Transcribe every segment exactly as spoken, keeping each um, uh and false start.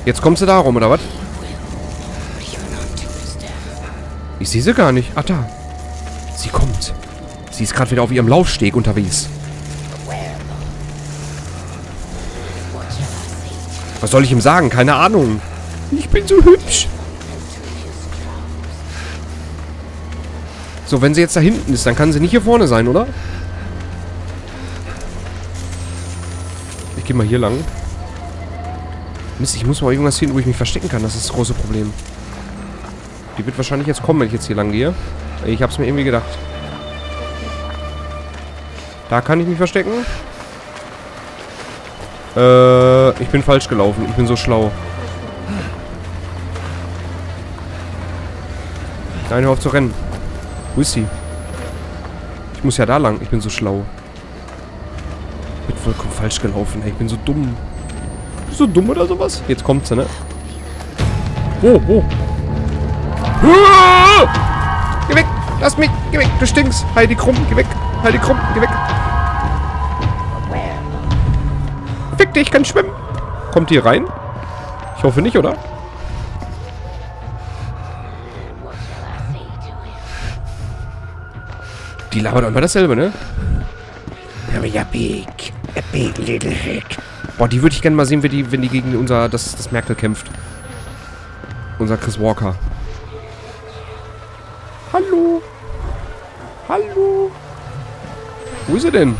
Jetzt kommt sie da rum, oder was? Ich sehe sie gar nicht. Ach, da. Sie kommt. Sie ist gerade wieder auf ihrem Laufsteg unterwegs. Was soll ich ihm sagen? Keine Ahnung. Ich bin so hübsch. So, wenn sie jetzt da hinten ist, dann kann sie nicht hier vorne sein, oder? Ich gehe mal hier lang. Mist, ich muss mal irgendwas finden, wo ich mich verstecken kann. Das ist das große Problem. Die wird wahrscheinlich jetzt kommen, wenn ich jetzt hier lang gehe. Ich hab's mir irgendwie gedacht. Da kann ich mich verstecken. Äh, ich bin falsch gelaufen. Ich bin so schlau. Nein, hör auf zu rennen. Wo ist sie? Ich muss ja da lang. Ich bin so schlau. Ich bin vollkommen falsch gelaufen. Ey, ich bin so dumm. So dumm oder sowas? Jetzt kommt sie, ne? Oh, oh. Ah! Geh weg! Lass mich! Geh weg! Du stinkst! Heidi Krumm! Geh weg! Heidi Krumm! Geh weg! Fick dich! Ich kann schwimmen! Kommt die rein? Ich hoffe nicht, oder? Die labert auch immer dasselbe, ne? Ja, big. A big little hick. Boah, die würde ich gerne mal sehen, wenn die, wenn die gegen unser, das, das Merkel kämpft. Unser Chris Walker. Hallo? Hallo? Wo ist sie denn?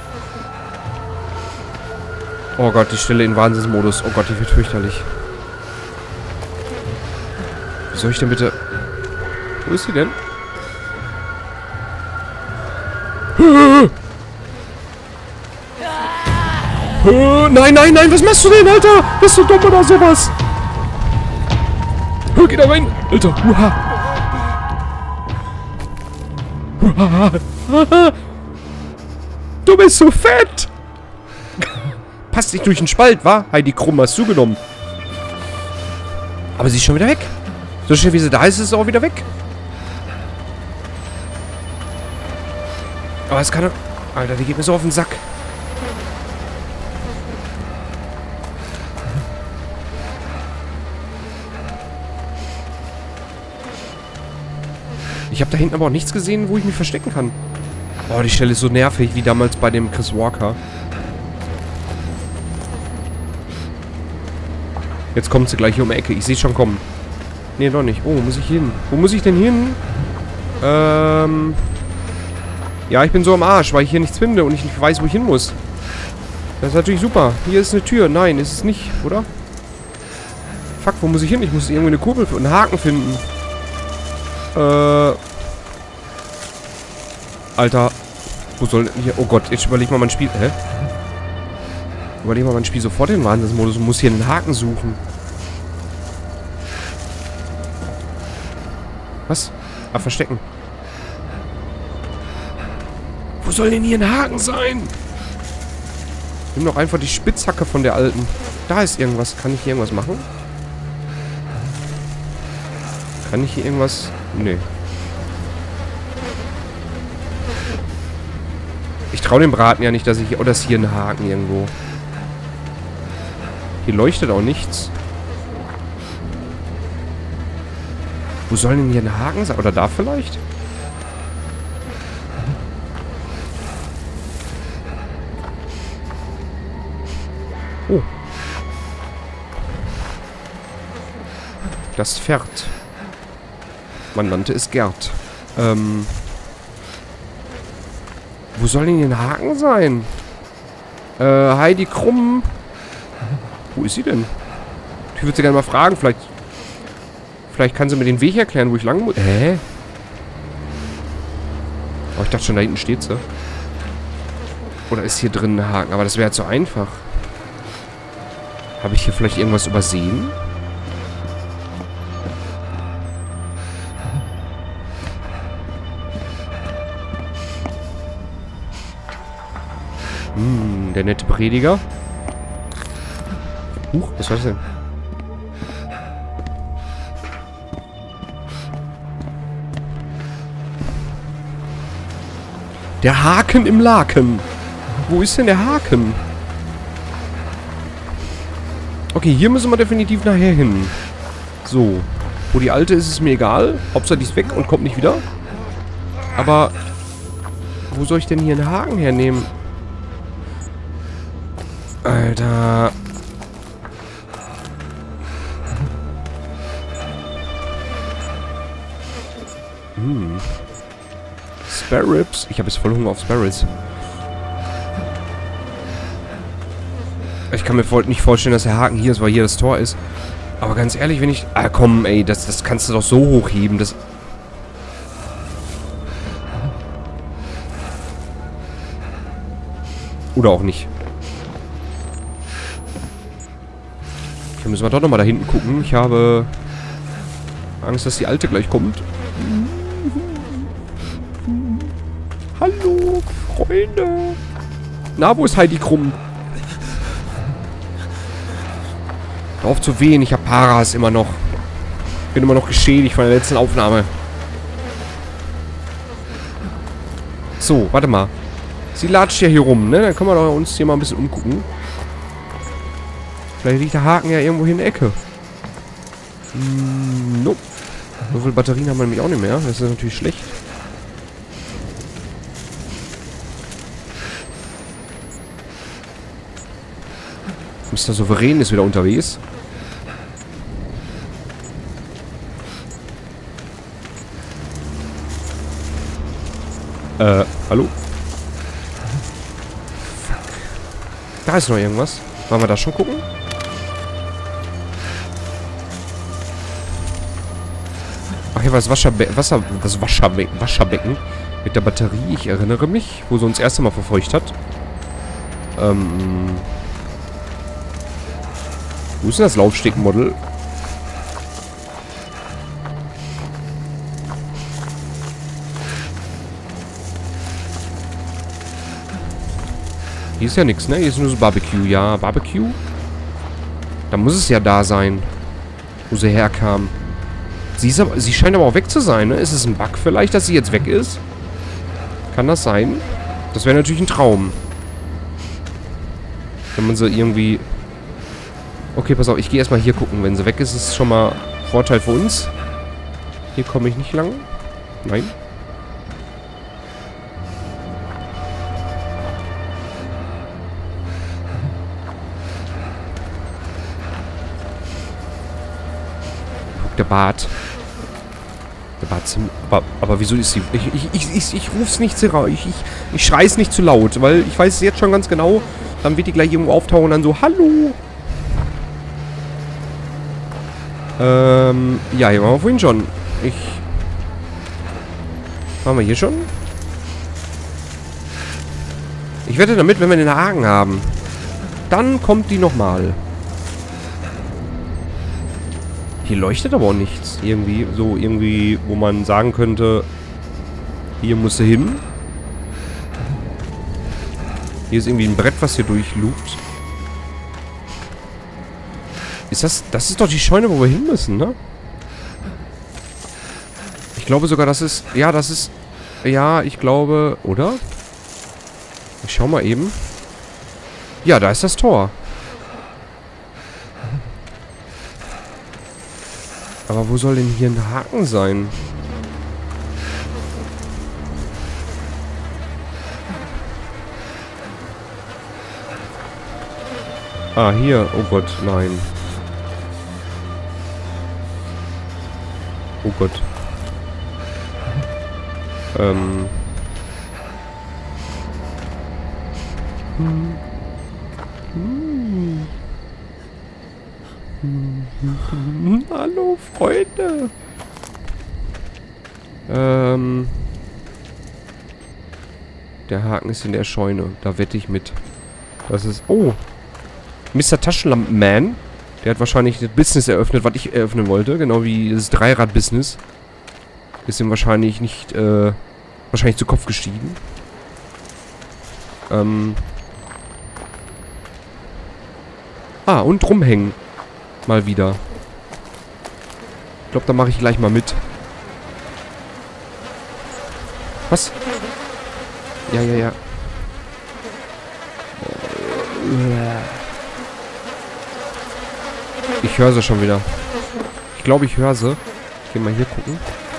Oh Gott, die Stelle in Wahnsinnsmodus. Oh Gott, die wird fürchterlich. Wie soll ich denn bitte... Wo ist sie denn? Nein, nein, nein, was machst du denn, Alter? Bist du dumm oder sowas? Geh da rein, Alter. Du bist so fett. Passt nicht durch den Spalt, wa? Heidi Krumm hast zugenommen. Aber sie ist schon wieder weg. So schnell wie sie da ist, ist sie auch wieder weg. Aber es kann... Alter, die geht mir so auf den Sack. Ich habe da hinten aber auch nichts gesehen, wo ich mich verstecken kann. Oh, die Stelle ist so nervig, wie damals bei dem Chris Walker. Jetzt kommt sie gleich hier um die Ecke. Ich sehe schon kommen. Nee, noch nicht. Oh, wo muss ich hin? Wo muss ich denn hin? Ähm... Ja, ich bin so am Arsch, weil ich hier nichts finde und ich nicht weiß, wo ich hin muss. Das ist natürlich super. Hier ist eine Tür. Nein, ist es nicht, oder? Fuck, wo muss ich hin? Ich muss irgendwie eine Kurbel, einen Haken finden. Äh... Alter. Wo soll denn hier... Oh Gott, jetzt überleg mal mein Spiel... Hä? Überleg mal mein Spiel sofort in den Wahnsinnsmodus und muss hier einen Haken suchen. Was? Ah, verstecken. Wo soll denn hier ein Haken sein? Nimm doch einfach die Spitzhacke von der alten. Da ist irgendwas. Kann ich hier irgendwas machen? Kann ich hier irgendwas... Nee. Ich traue dem Braten ja nicht, dass ich... Oder ist hier ein Haken irgendwo? Hier leuchtet auch nichts. Wo soll denn hier ein Haken sein? Oder da vielleicht? Oh. Das Pferd. Man nannte es Gerd. Ähm. Wo soll denn hier ein Haken sein? Äh, Heidi Krumm. Wo ist sie denn? Ich würde sie gerne mal fragen. Vielleicht... Vielleicht kann sie mir den Weg erklären, wo ich lang muss. Hä? Oh, ich dachte schon, da hinten steht sie. Oder ist hier drin ein Haken? Aber das wäre zu einfach. Habe ich hier vielleicht irgendwas übersehen? Hm, der nette Prediger. Huch, was war das denn? Der Haken im Laken. Wo ist denn der Haken? Okay, hier müssen wir definitiv nachher hin. So. Wo die alte ist, ist mir egal. Hauptsache die ist weg und kommt nicht wieder. Aber wo soll ich denn hier einen Haken hernehmen? Alter. Hm. Spare Ribs. Ich habe jetzt voll Hunger auf Spare Ribs. Ich kann mir nicht vorstellen, dass der Haken hier ist, weil hier das Tor ist. Aber ganz ehrlich, wenn ich... Ah, komm, ey, das, das kannst du doch so hochheben. Das... Oder auch nicht. Hier müssen wir doch nochmal da hinten gucken. Ich habe Angst, dass die alte gleich kommt. Hallo, Freunde. Na, wo ist Heidi Krumm? Hör auf zu wehen, ich hab Paras immer noch. Bin immer noch geschädigt von der letzten Aufnahme. So, warte mal. Sie latscht ja hier rum, ne? Dann können wir doch uns hier mal ein bisschen umgucken. Vielleicht liegt der Haken ja irgendwo hier in der Ecke. Hm, nope. So viele Batterien haben wir nämlich auch nicht mehr. Das ist natürlich schlecht. Mister Souverän ist wieder unterwegs. Äh, hallo? Fuck. Da ist noch irgendwas. Wollen wir da schon gucken? Ach, hier war das Wascherbe Wasser, das Wascherbe Wascherbecken mit der Batterie. Ich erinnere mich, wo sie uns das erste Mal verfeucht hat. Ähm... Wo ist denn das Laufstegmodel? Hier ist ja nichts, ne? Hier ist nur so Barbecue. Ja, Barbecue? Da muss es ja da sein. Wo sie herkam. Sie, ist aber, sie scheint aber auch weg zu sein, ne? Ist es ein Bug vielleicht, dass sie jetzt weg ist? Kann das sein? Das wäre natürlich ein Traum. Wenn man sie irgendwie... Okay, pass auf, ich gehe erstmal hier gucken. Wenn sie weg ist, ist es schon mal Vorteil für uns. Hier komme ich nicht lang. Nein. Guck, der Bart. Der Bart ist... Aber, aber wieso ist sie... Ich, ich, ich, ich, ich ruf's nicht zu laut. Ich, ich, ich schrei's nicht zu laut, weil ich weiß es jetzt schon ganz genau. Dann wird die gleich irgendwo auftauchen und dann so, hallo. Ähm, ja, hier waren wir vorhin schon. Ich... Waren wir hier schon? Ich wette damit, wenn wir den Haken haben, dann kommt die nochmal. Hier leuchtet aber auch nichts. Irgendwie, so irgendwie, wo man sagen könnte, hier muss sie hin. Hier ist irgendwie ein Brett, was hier durchlugt. Ist das... Das ist doch die Scheune, wo wir hin müssen, ne? Ich glaube sogar, das ist... Ja, das ist... Ja, ich glaube... Oder? Ich schau mal eben. Ja, da ist das Tor. Aber wo soll denn hier ein Haken sein? Ah, hier. Oh Gott, nein. Oh Gott. Ähm. Hm. Hm. Hm. Hallo, Freunde. Ähm. Der Haken ist in der Scheune. Da wette ich mit. Das ist... Oh. Mister Taschenlampenman. Der hat wahrscheinlich das Business eröffnet, was ich eröffnen wollte. Genau wie das Dreirad-Business. Ist ihm wahrscheinlich nicht, äh, wahrscheinlich zu Kopf gestiegen. Ähm. Ah, und rumhängen. Mal wieder. Ich glaube, da mache ich gleich mal mit. Was? Ja, ja, ja. Ich höre sie schon wieder. Ich glaube, ich höre sie. Ich gehe mal hier gucken.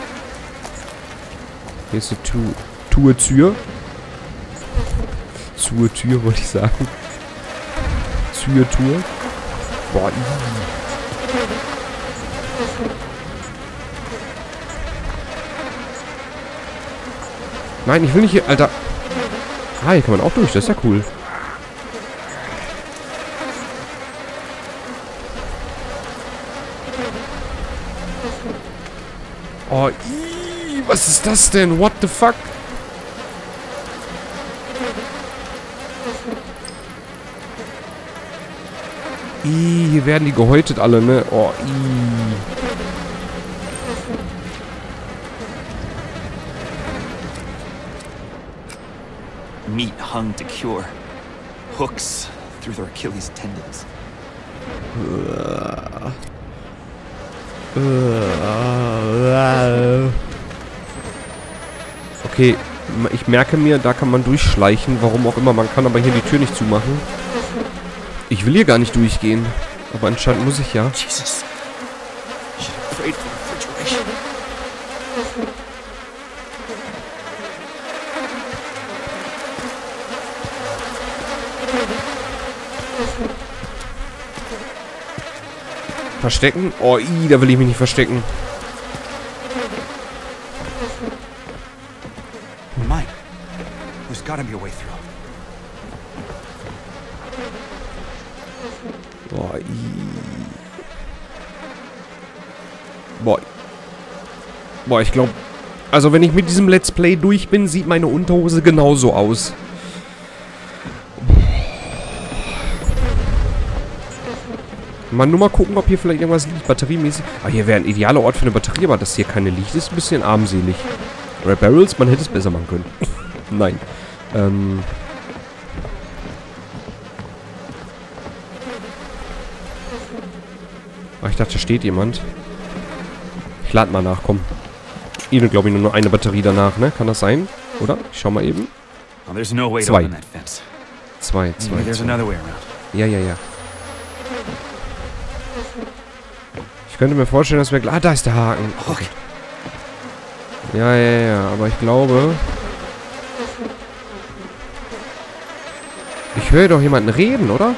Hier ist eine Tu- Tür. Zur Tür, wollte ich sagen. Zur Tür. Boah, ii. Nein, ich will nicht hier... Alter. Ah, hier kann man auch durch. Das ist ja cool. Oh, ii, was ist das denn? What the fuck? Ih, hier werden die gehäutet alle, ne? Oh, ii. Meat hung to cure. Hooks through their Achilles tendons. Okay, ich merke mir, da kann man durchschleichen, warum auch immer. Man kann aber hier die Tür nicht zumachen. Ich will hier gar nicht durchgehen. Aber anscheinend muss ich ja. Jesus. I should have prayed for refrigeration. Verstecken? Oh, ii, da will ich mich nicht verstecken. Mine. There's gotta be a way through. Boah, ii. Boah. Boah, ich glaube... Also, wenn ich mit diesem Let's Play durch bin, sieht meine Unterhose genauso aus. Mal nur mal gucken, ob hier vielleicht irgendwas liegt, batteriemäßig. Ah, hier wäre ein idealer Ort für eine Batterie, aber dass hier keine liegt, ist ein bisschen armselig. Red Barrels, man hätte es besser machen können. Nein. Ähm... Ah, ich dachte, da steht jemand. Ich lade mal nach, komm. Ihnen glaube ich nur eine Batterie danach, ne? Kann das sein? Oder? Ich schau mal eben. Oh, there's no way to Zwei. open that fence. Zwei, zwei, Maybe there's zwei. another way around. Ja, ja, ja. Ich könnte mir vorstellen, dass wir... Ah, da ist der Haken. Okay. Ja, ja, ja. Aber ich glaube... Ich höre doch jemanden reden, oder?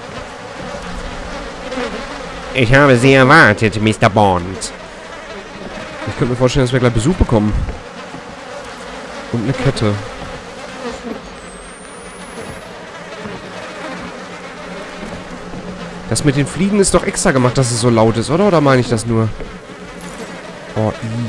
Ich habe Sie erwartet, Mister Bond. Ich könnte mir vorstellen, dass wir gleich Besuch bekommen. Und eine Kette. Das mit den Fliegen ist doch extra gemacht, dass es so laut ist, oder? Oder meine ich das nur? Oh, ii.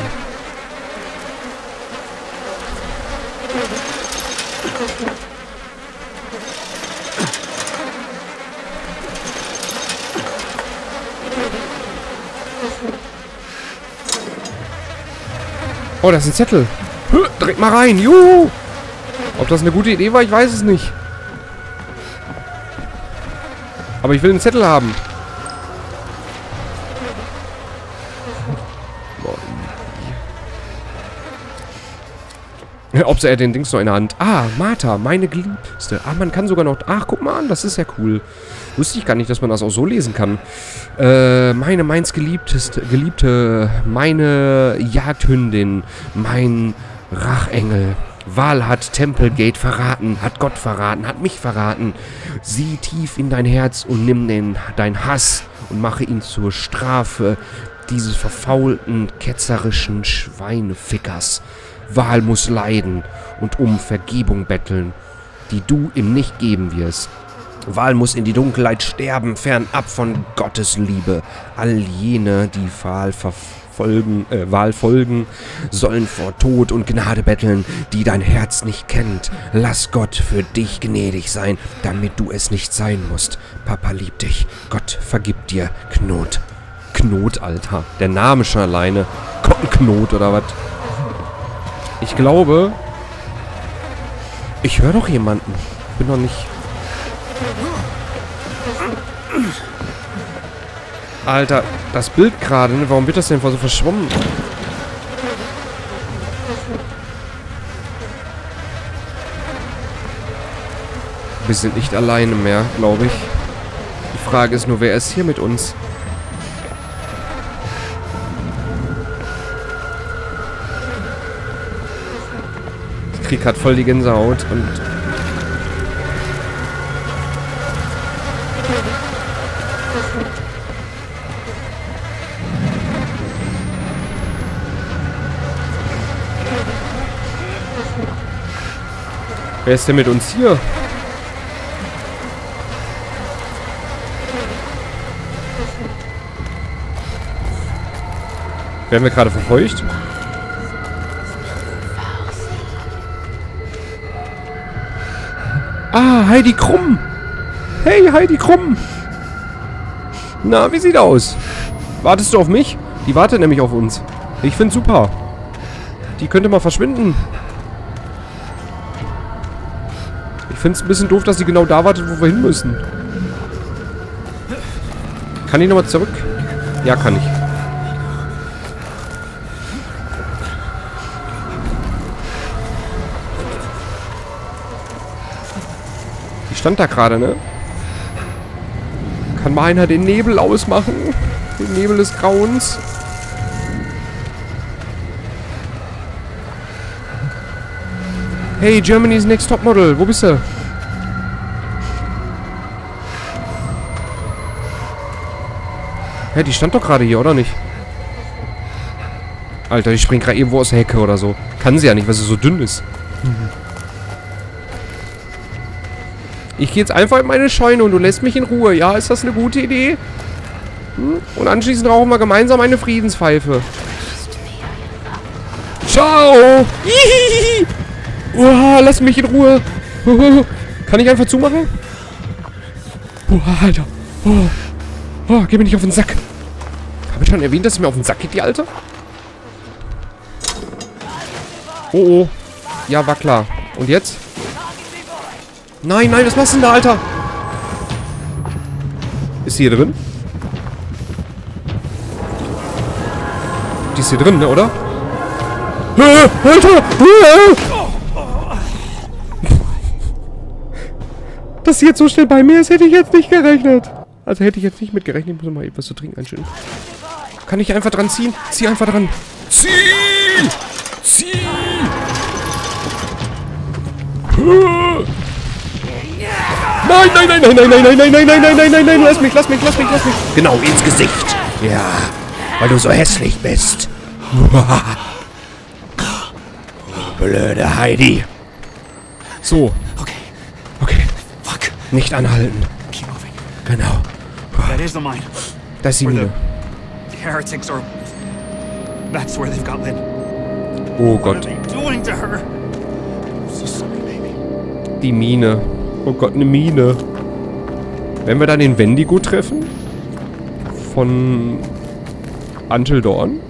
Oh, das ist ein Zettel. Hö, direkt mal rein. Juhu. Ob das eine gute Idee war, ich weiß es nicht. Aber ich will einen Zettel haben. Ob er den Dings noch in der Hand... Ah, Martha, meine Geliebte. Ah, man kann sogar noch... Ach, guck mal an, das ist ja cool. Wusste ich gar nicht, dass man das auch so lesen kann. Äh, meine meins Geliebteste, Geliebte, meine Jagdhündin, mein Rachengel. Val hat Templegate verraten, hat Gott verraten, hat mich verraten. Sieh tief in dein Herz und nimm den, dein Hass und mache ihn zur Strafe dieses verfaulten, ketzerischen Schweinefickers. Val muss leiden und um Vergebung betteln, die du ihm nicht geben wirst. Val muss in die Dunkelheit sterben, fernab von Gottes Liebe. All jene, die Val verfolgen, äh, Val folgen, sollen vor Tod und Gnade betteln, die dein Herz nicht kennt. Lass Gott für dich gnädig sein, damit du es nicht sein musst. Papa liebt dich. Gott vergibt dir. Knot. Knot, Alter. Der Name schon alleine. Knot oder was? Ich glaube... Ich höre doch jemanden. Bin noch nicht... Alter, das Bild gerade, ne? Warum wird das denn so verschwommen? Wir sind nicht alleine mehr, glaube ich. Die Frage ist nur, wer ist hier mit uns? Ich krieg grad voll die Gänsehaut und... Wer ist denn mit uns hier? Werden wir gerade verfolgt? Ah, Heidi Krumm! Hey, Heidi Krumm! Na, wie sieht aus? Wartest du auf mich? Die wartet nämlich auf uns. Ich find's super. Die könnte mal verschwinden. Ich find's ein bisschen doof, dass sie genau da wartet, wo wir hin müssen. Kann ich nochmal zurück? Ja, kann ich. Die stand da gerade, ne? Kann mal einer den Nebel ausmachen? Den Nebel des Grauens. Hey, Germany's Next Topmodel. Wo bist du? Hä, die stand doch gerade hier, oder nicht? Alter, die springt gerade irgendwo aus der Hecke oder so. Kann sie ja nicht, weil sie so dünn ist. Mhm. Ich gehe jetzt einfach in meine Scheune und du lässt mich in Ruhe. Ja, ist das eine gute Idee? Hm? Und anschließend rauchen wir gemeinsam eine Friedenspfeife. Ciao! Hihihi. Uah, lass mich in Ruhe. Kann ich einfach zumachen? Uah, Alter. Oh. Oh, geh mir nicht auf den Sack. Habe ich schon erwähnt, dass sie mir auf den Sack geht, die Alte? Oh, oh. Ja, war klar. Und jetzt? Nein, nein, was machst du denn da, Alter? Ist sie hier drin? Die ist hier drin, ne, oder? Äh, Alter! Äh! Dass sie jetzt so schnell bei mir ist, hätte ich jetzt nicht gerechnet. Also hätte ich jetzt nicht mit gerechnet. Ich muss mal etwas zu trinken einschütten. Kann ich einfach dran ziehen? Zieh einfach dran. Zieh! Zieh! Nein, nein, nein, nein, nein, nein, nein, nein, nein, nein, nein, nein, nein, nein, lass mich, lass mich, lass mich, lass mich. Genau, ins Gesicht. Ja, weil du so hässlich bist. Blöde Heidi. So. Okay. Okay. Fuck. Nicht anhalten. Keep moving. Genau. That is the mine. Das ist die Where Mine. the heretics are. That's where they've got Lynn. Oh What are Gott. they doing to her? I'm so sorry, baby. Die Mine. Oh Gott, eine Mine. Werden wir dann den Wendigo treffen? Von Until Dawn?